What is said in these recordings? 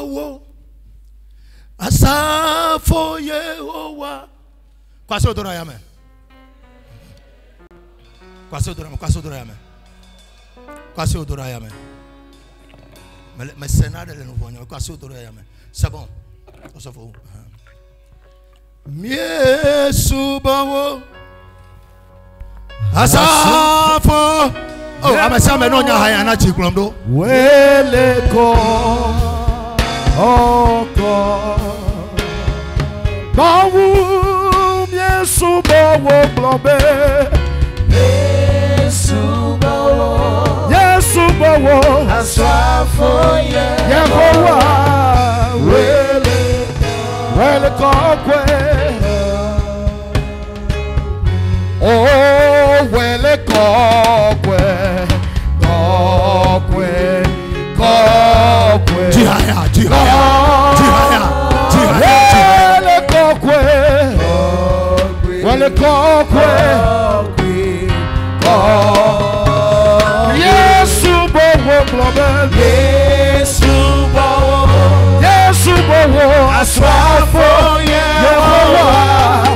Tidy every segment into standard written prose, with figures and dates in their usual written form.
bawo asafo Yehowa. Kwasi odora yame. Kwasi odora yame. Kwasi odora yame. Mais Sénat de l'Envoyé, kwasi odora yame. C'est bon. Ça faut. Miesu bawo asafo. Oh, amesa me no nya haya na chiklomdo. Weleko oko bawu miesu bawo blombe Yesu bawo asafo Yehowa weleko kwe oh weleko kwe Jihaya. Yesu bawo aswafo Yehowa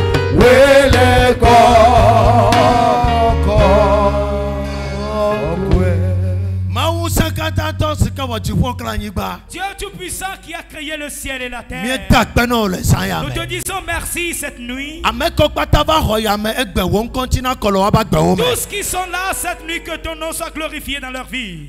Dieu Tout-Puissant qui a créé le ciel et la terre. Nous te disons merci cette nuit. Tous qui sont là cette nuit, que ton nom soit glorifié dans leur vie.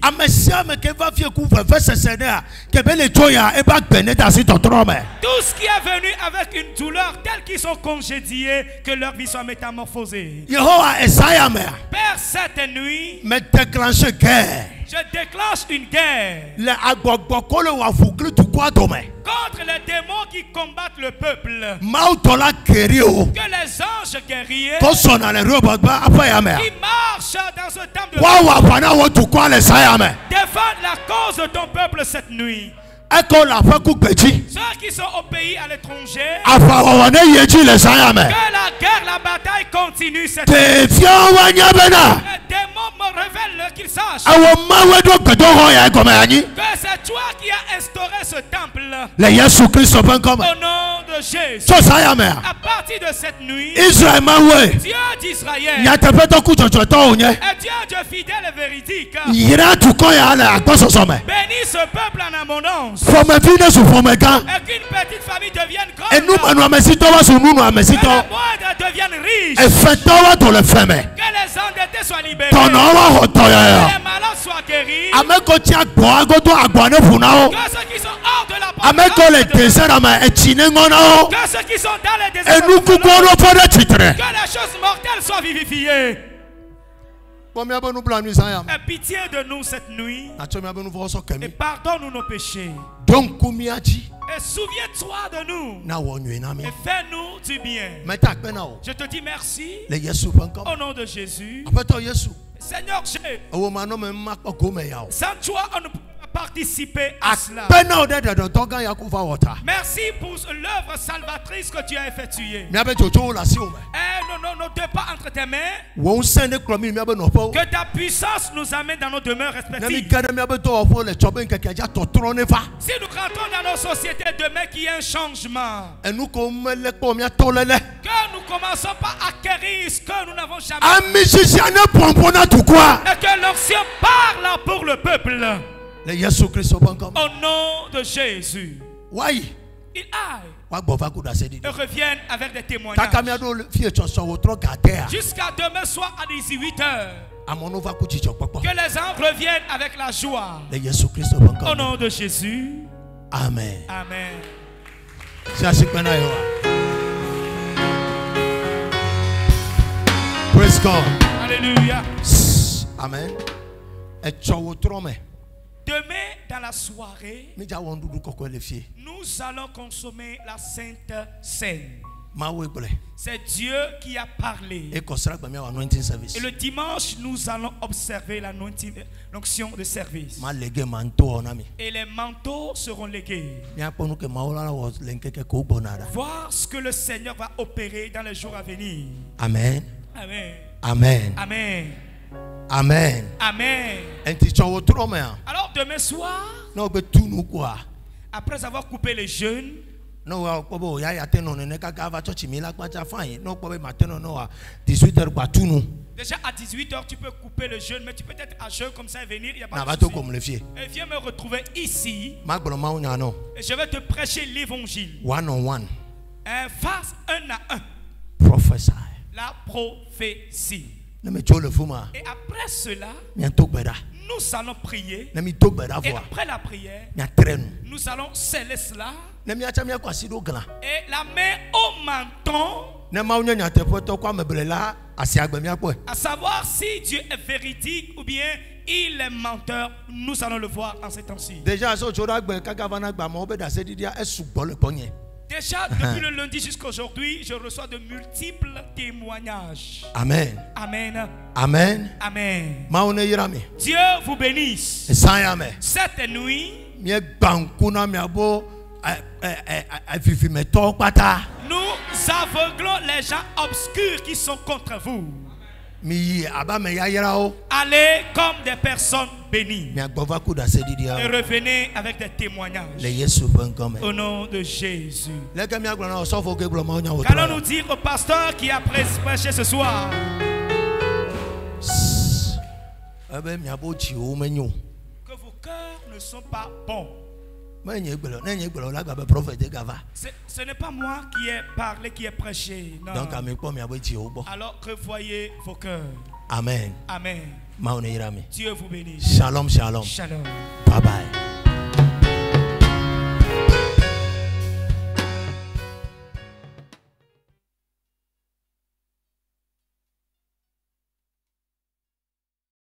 Tous qui est venu avec une douleur telle qu'ils sont congédiés, que leur vie soit métamorphosée. Père, cette nuit, je déclenche une guerre contre les démons qui combattent le peuple. Que les anges guerriers qui marchent dans ce temple défendent la cause de ton peuple cette nuit. Ceux qui sont au pays à l'étranger, que la guerre, la bataille continue cette nuit. Les démons me révèlent qu'ils sachent que c'est toi qui as instauré ce temple. Au nom de Jésus, à partir de cette nuit, Dieu d'Israël est Dieu fidèle et véridique. Bénis ce peuple en abondance. Et qu'une petite famille devienne grande. Que les moindres deviennent riches. Que les endettés soient libérés. Que les malades soient guéris. Que ceux qui sont hors de la pauvreté, que ceux qui sont dans les déserts, que les choses mortelles soient vivifiées. Aie pitié de nous cette nuit et pardonne-nous nos péchés. Et souviens-toi de nous et fais-nous du bien. Je te dis merci au nom de Jésus. Seigneur Jésus, sans toi on ne peut pas participer à cela. Merci pour l'œuvre salvatrice que tu as effectuée. Et ne te pas entre tes mains. Que ta puissance nous amène dans nos demeures respectives. Si nous rentrons dans nos sociétés demain, qu'il y ait un changement. Que nous ne commençons pas à acquérir ce que nous n'avons jamais. Et que l'onction parle pour le peuple. Au nom de Jésus. Il aille et reviennent avec des témoignages. Jusqu'à demain soir à 18h. Que les anges reviennent avec la joie. Au nom de Jésus. Amen. Amen. Praise God. Alléluia. Amen. Demain, dans la soirée, nous allons consommer la Sainte Seine. C'est Dieu qui a parlé. Et le dimanche, nous allons observer l'onction de service. Et les manteaux seront légués. Voir ce que le Seigneur va opérer dans les jours à venir. Amen. Amen. Amen. Amen. Amen. Amen. Alors demain soir, Après avoir coupé les jeûnes, no wa ko ya ya teno ne ka ka va church mi la kwacha fine no ko be mateno no wa 18h kwa tunu. Déjà à 18h tu peux couper le jeûne, mais tu peux être à jeûne comme ça et venir, il y a pas de souci. Comme le fier. Et viens me retrouver ici. Et je vais te prêcher l'évangile. One on one. Face un à un. Prophesy. La prophétie. Et après cela, nous allons prier. Et après la prière, nous allons sceller cela. Et la main au menton. À savoir si Dieu est véridique ou bien il est menteur. Nous allons le voir en ces temps-ci. Déjà, depuis le lundi jusqu'à aujourd'hui, je reçois de multiples témoignages. Amen. Amen. Amen. Amen. Dieu vous bénisse. Cette nuit, nous aveuglons les gens obscurs qui sont contre vous. Allez comme des personnes bénies. Et revenez avec des témoignages. Au nom de Jésus. Qu'allons-nous dire au pasteur qui a prêché ce soir? Que vos cœurs ne sont pas bons. Ce n'est pas moi qui ai parlé, qui ai prêché. Non. Alors revoyez vos cœurs. Amen. Amen. Dieu vous bénisse. Shalom, shalom. Shalom. Bye bye.